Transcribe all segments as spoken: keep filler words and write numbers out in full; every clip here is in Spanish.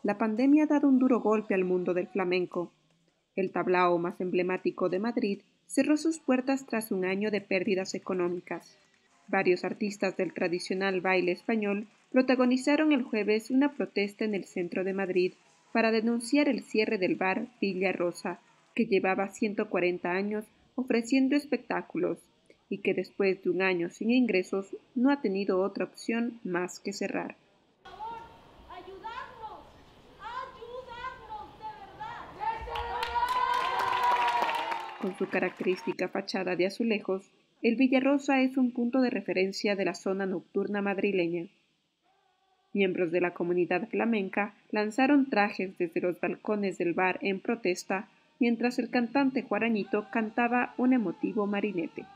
La pandemia ha dado un duro golpe al mundo del flamenco. El tablao más emblemático de Madrid cerró sus puertas tras un año de pérdidas económicas. Varios artistas del tradicional baile español protagonizaron el jueves una protesta en el centro de Madrid para denunciar el cierre del bar Villa Rosa, que llevaba ciento cuarenta años ofreciendo espectáculos y que después de un año sin ingresos no ha tenido otra opción más que cerrar. Con su característica fachada de azulejos, el Villarrosa es un punto de referencia de la zona nocturna madrileña. Miembros de la comunidad flamenca lanzaron trajes desde los balcones del bar en protesta, mientras el cantante Juaranito cantaba un emotivo marinete.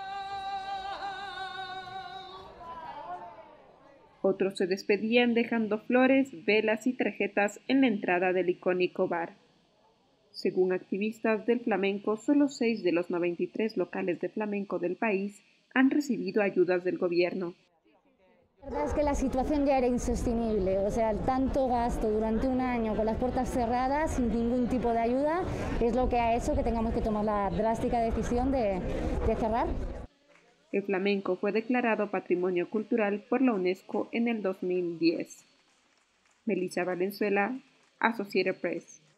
Otros se despedían dejando flores, velas y tarjetas en la entrada del icónico bar. Según activistas del flamenco, solo seis de los noventa y tres locales de flamenco del país han recibido ayudas del gobierno. La verdad es que la situación ya era insostenible, o sea, el tanto gasto durante un año con las puertas cerradas, sin ningún tipo de ayuda, es lo que ha hecho que tengamos que tomar la drástica decisión de, de cerrar. El flamenco fue declarado Patrimonio Cultural por la UNESCO en el dos mil diez. Melissa Valenzuela, Associated Press.